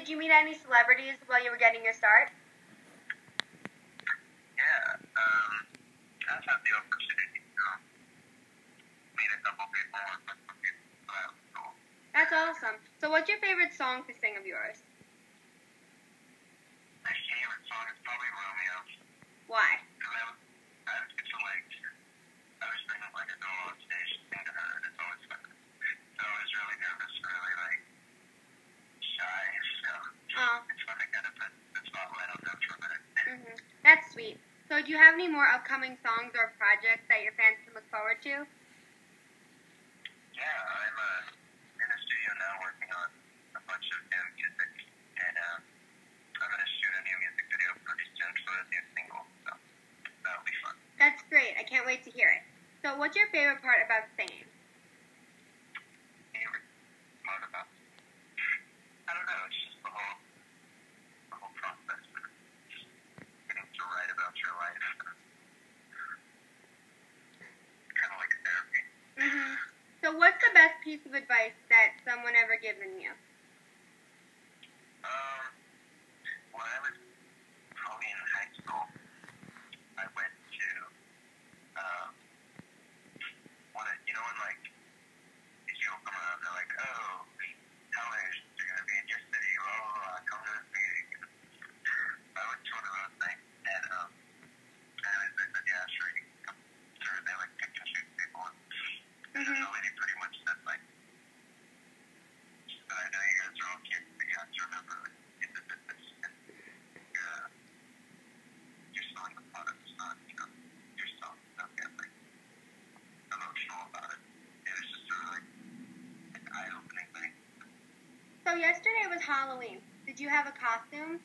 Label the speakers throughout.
Speaker 1: did you meet any celebrities while you were getting your start?
Speaker 2: Yeah, I've had the opportunity to meet a couple people and met some people, so that was cool.
Speaker 1: That's awesome. So what's your favorite song to sing of yours?
Speaker 2: My favorite song is probably Romeo.
Speaker 1: Why?
Speaker 2: Because I was get to I was bringing like a girl on stage to sing to her, and it's always fun. So I was really nervous, really shy, so it's fun to kind of put the spotlight on them for a minute.
Speaker 1: Mm-hmm. That's sweet. So do you have any more upcoming songs or projects that your fans can look forward to?
Speaker 2: Yeah, I'm in the studio now working on a bunch of new music, and I'm going to shoot a new music video pretty soon for a new single, so that'll be fun.
Speaker 1: That's great. I can't wait to hear it. So what's your favorite part about singing?
Speaker 2: Favorite part about I don't know, it's just the whole process of getting to write about your life. Kind of like therapy.
Speaker 1: Mm-hmm. So what's the best piece of advice that someone ever given you?
Speaker 2: When I was probably in high school, I went to when these people come around, they're like, oh, how many are going to be in your city, blah, blah, blah, come to this meeting. I went to one of those things, and they said, yeah, sure, you can come through. They pick and choose people, and the lady pretty much said, she said, I know you guys are all kids, but you have to remember, you did this, and you're selling the product, it's not, you're selling stuff, get emotional about it. It was just a really eye-opening thing.
Speaker 1: So yesterday was Halloween. Did you have a costume?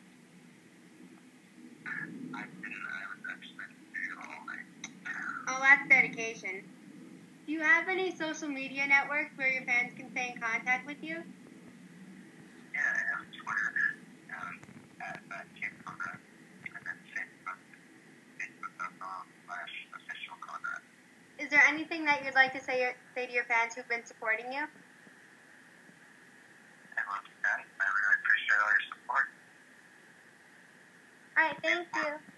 Speaker 2: I didn't. I was actually in the studio all night.
Speaker 1: Oh, that's dedication. Do you have any social media networks where your fans can stay in contact with you?
Speaker 2: Yeah, I have Twitter, at Kid Conrad, and then Facebook.com/official Conrad.
Speaker 1: Is there anything that you'd like to say to your fans who've been supporting you?
Speaker 2: I love you guys. I really appreciate all your support.
Speaker 1: All right, thank you.